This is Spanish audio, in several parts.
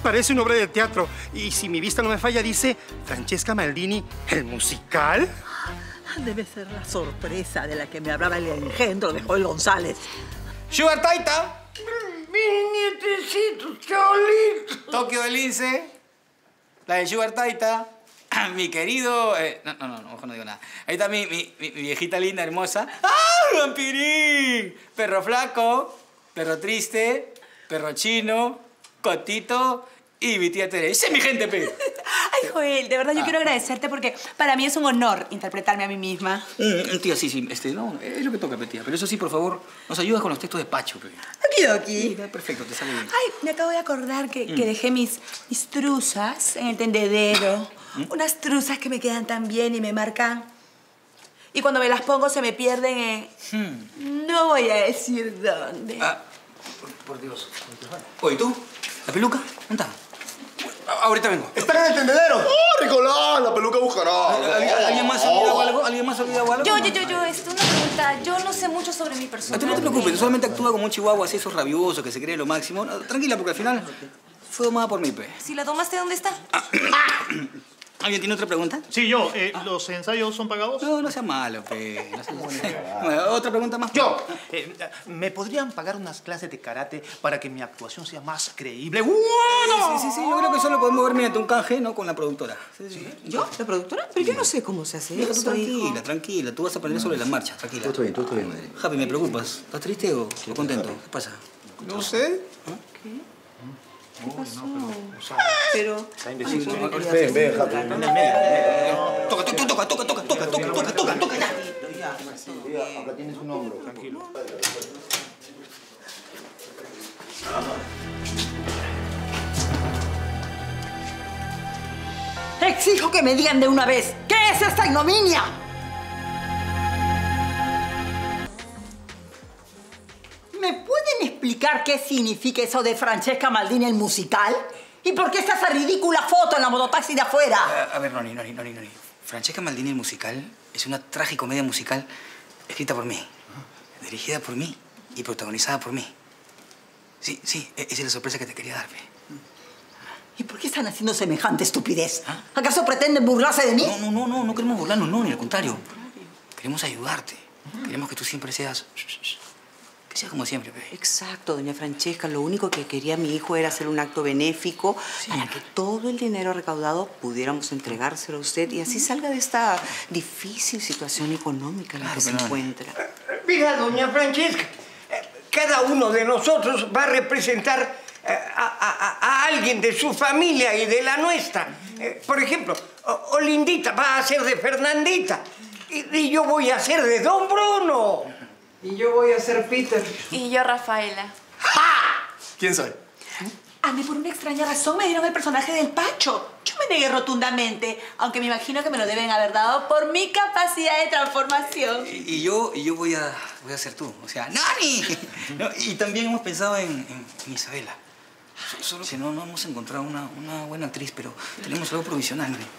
parece una obra de teatro. Y si mi vista no me falla, dice Francesca Maldini, ¿el musical? Debe ser la sorpresa de la que me hablaba el engendro de Joel González. Sugar Taita. Mi nietecito, Cholito. Tokio del Lince. La de Sugar Taita. Mi querido... No, mejor no digo nada. Ahí está mi viejita linda, hermosa. ¡Ah, vampirín! Perro flaco, perro triste, perro chino, Cotito y mi tía Tere. ¡Esa es mi gente, pe! Ay, Joel, de verdad yo quiero agradecerte porque para mí es un honor interpretarme a mí misma. Tía, sí, no, es lo que toca, pe, tía. Pero eso sí, por favor, nos ayudas con los textos de Pacho, pe. Aquí. Perfecto, te sale bien. Ay, me acabo de acordar que dejé mis truzas en el tendedero. Unas truzas que me quedan tan bien y me marcan. Y cuando me las pongo se me pierden en... No voy a decir dónde. Ah, por Dios. Oye, ¿tú? ¿La peluca? ¿Dónde está? Ahorita vengo. ¡Está en el tendedero! ¡Oh, Nicolás! La peluca buscará. ¿Alguien más ha olvidado algo? ¿Alguien más ha olvidado algo? Yo, una pregunta. Yo no sé mucho sobre mi persona. No te preocupes, tú solamente actúa como un chihuahua así, esos rabiosos que se cree lo máximo. No, tranquila, porque al final fue domada por mí, pe. Si la tomaste, ¿dónde está? ¿Alguien tiene otra pregunta? Sí, yo. ¿Los ensayos son pagados? No sea malo, pe. No seas malo. ¿Otra pregunta más? Yo. ¿Me podrían pagar unas clases de karate para que mi actuación sea más creíble? Sí, yo creo que solo podemos ver mediante un canje, ¿no? Con la productora. Sí. ¿Yo? ¿La productora? Pero yo no sé cómo se hace Tú eso, hijo. tranquila. Tú vas a aprender sobre la marcha, tranquila. Todo está bien, madre. Happy, ¿me preocupas? ¿Estás triste o contento? ¿Qué pasa? No sé. ¿Qué pasó? Pero... Ven, Happy. Toca ya. Acá tienes un hombro. Tranquilo. Exijo que me digan de una vez, ¿qué es esta ignominia? ¿Me pueden explicar qué significa eso de Francesca Maldini el musical? ¿Y por qué está esa ridícula foto en la mototaxi de afuera? A ver, Noni. Francesca Maldini el musical es una tragicomedia musical escrita por mí, dirigida por mí y protagonizada por mí. Sí, esa es la sorpresa que te quería dar, pe. ¿Y por qué están haciendo semejante estupidez? ¿Acaso pretenden burlarse de mí? No queremos burlarnos, no, ni al contrario. Queremos ayudarte. Queremos que tú siempre seas... Que seas como siempre, pe. Exacto, doña Francesca. Lo único que quería mi hijo era hacer un acto benéfico para que todo el dinero recaudado pudiéramos entregárselo a usted y así salga de esta difícil situación económica en la que se encuentra. Mira, doña Francesca, cada uno de nosotros va a representar a alguien de su familia y de la nuestra. Por ejemplo, Olindita va a ser de Fernandita y yo voy a ser de Don Bruno. Y yo voy a ser Peter. Y yo, Rafaela. ¡Ja! ¿Quién soy? A mí, por una extraña razón, me dieron el personaje del Pacho. Yo me negué rotundamente, aunque me imagino que me lo deben haber dado por mi capacidad de transformación. Y yo voy a ser tú, o sea, ¡Nani! No, y también hemos pensado en Isabela. Solo que no hemos encontrado una buena actriz, pero tenemos algo provisional, ¿no?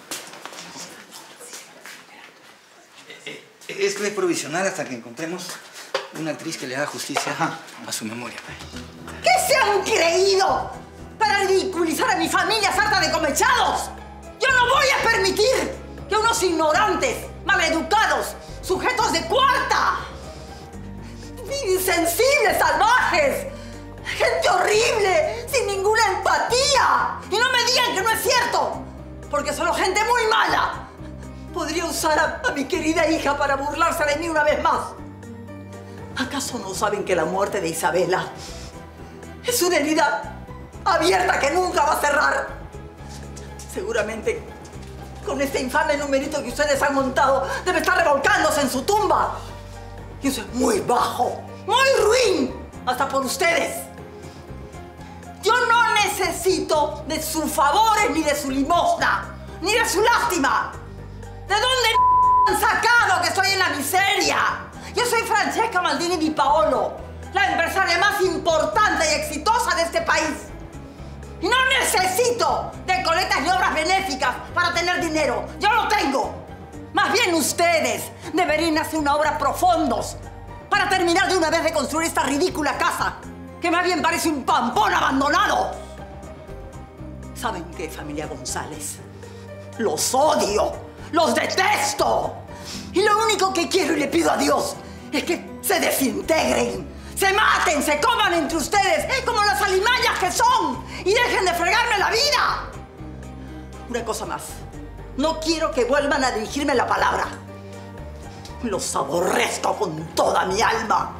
Es provisional hasta que encontremos una actriz que le haga justicia a su memoria. ¿Qué se han creído para ridiculizar a mi familia sarta de comechados? Yo no voy a permitir que unos ignorantes, maleducados, sujetos de cuarta, insensibles, salvajes, gente horrible, sin ninguna empatía. Y no me digan que no es cierto, porque solo gente muy mala podría usar a mi querida hija para burlarse de mí una vez más. ¿Acaso no saben que la muerte de Isabela es una herida abierta que nunca va a cerrar? Seguramente con este infame numerito que ustedes han montado debe estar revolcándose en su tumba. Y eso es muy bajo, muy ruin, hasta por ustedes. Yo no necesito de sus favores, ni de su limosna, ni de su lástima. ¿De dónde han sacado que estoy en la miseria? Yo soy Francesca Maldini Di Paolo, la empresaria más importante y exitosa de este país. Y no necesito de colectas y obras benéficas para tener dinero. Yo lo tengo. Más bien ustedes deberían hacer una obra profundos para terminar de una vez de construir esta ridícula casa, que más bien parece un pampón abandonado. ¿Saben qué, familia González? Los odio, los detesto. Y lo único que quiero y le pido a Dios es que se desintegren, se maten, se coman entre ustedes como las alimañas que son y dejen de fregarme la vida. Una cosa más, no quiero que vuelvan a dirigirme la palabra. Los aborrezco con toda mi alma.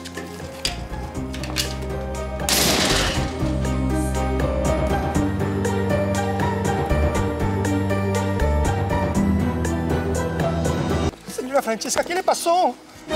Señora Francesca, ¿qué le pasó?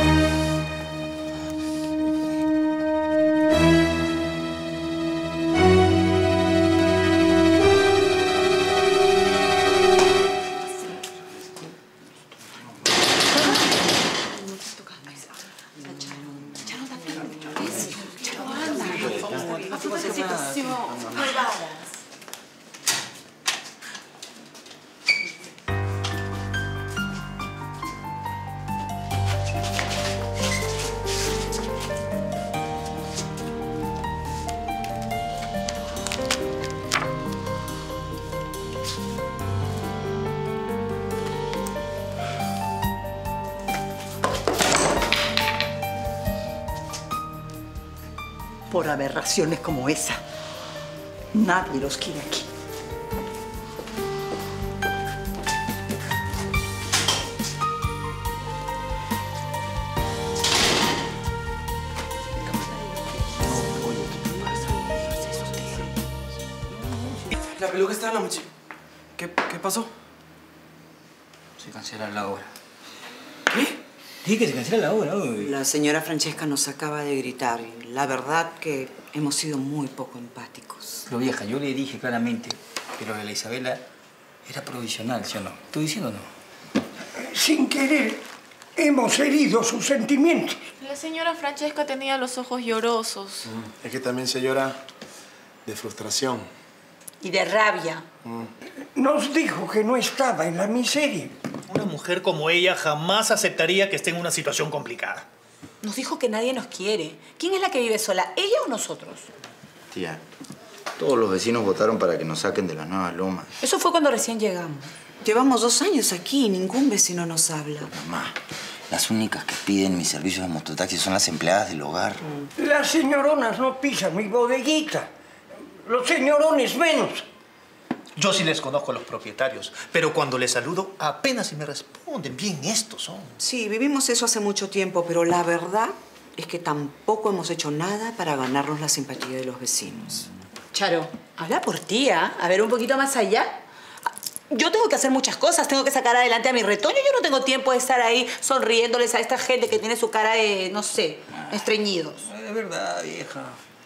Por aberraciones como esa, nadie los quiere aquí. La peluca está en la mochila. ¿Qué pasó? Se cancela la obra. ¿Qué? Sí, que se cancela la obra. Uy. La señora Francesca nos acaba de gritar y la verdad que hemos sido muy poco empáticos. Pero vieja, yo le dije claramente que lo de la Isabela era provisional, ¿sí o no? ¿Estoy diciendo o no? Sin querer, hemos herido sus sentimientos. La señora Francesca tenía los ojos llorosos. Es que también se llora de frustración. Y de rabia. Nos dijo que no estaba en la miseria. Una mujer como ella jamás aceptaría que esté en una situación complicada. Nos dijo que nadie nos quiere. ¿Quién es la que vive sola, ella o nosotros? Tía, todos los vecinos votaron para que nos saquen de las nuevas lomas. Eso fue cuando recién llegamos. Llevamos 2 años aquí y ningún vecino nos habla. Mamá, las únicas que piden mis servicios de mototaxi son las empleadas del hogar. Las señoronas no pisan mi bodeguita. Los señorones menos. Yo sí les conozco a los propietarios, pero cuando les saludo apenas si me responden. Bien estos son. Sí, vivimos eso hace mucho tiempo, pero la verdad es que tampoco hemos hecho nada para ganarnos la simpatía de los vecinos. Charo, habla por ti, ¿ah? A ver, un poquito más allá. Yo tengo que hacer muchas cosas, tengo que sacar adelante a mi retoño. Yo no tengo tiempo de estar ahí sonriéndoles a esta gente que tiene su cara de, no sé, estreñidos. Es verdad, vieja.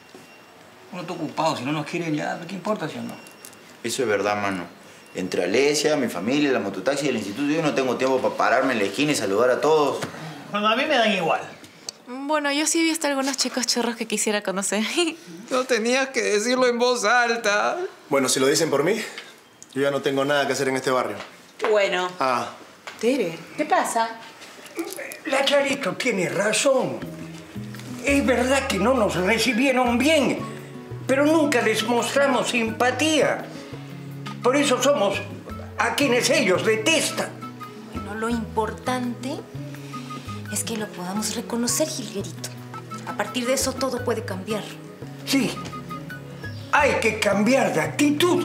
Uno está ocupado, si no nos quieren ya, ¿qué importa, sí o no? Eso es verdad, mano. Entre Alesia, mi familia, la mototaxi y el instituto, yo no tengo tiempo para pararme en la esquina y saludar a todos. Bueno, a mí me dan igual. Bueno, yo sí he visto algunos chicos chorros que quisiera conocer. No tenías que decirlo en voz alta. Bueno, si lo dicen por mí, yo ya no tengo nada que hacer en este barrio. Bueno. Ah. Tere. ¿Qué pasa? La Charito tiene razón. Es verdad que no nos recibieron bien, pero nunca les mostramos simpatía. Por eso somos a quienes ellos detestan. Bueno, lo importante es que lo podamos reconocer, Gilguerito. A partir de eso todo puede cambiar. Sí, hay que cambiar de actitud.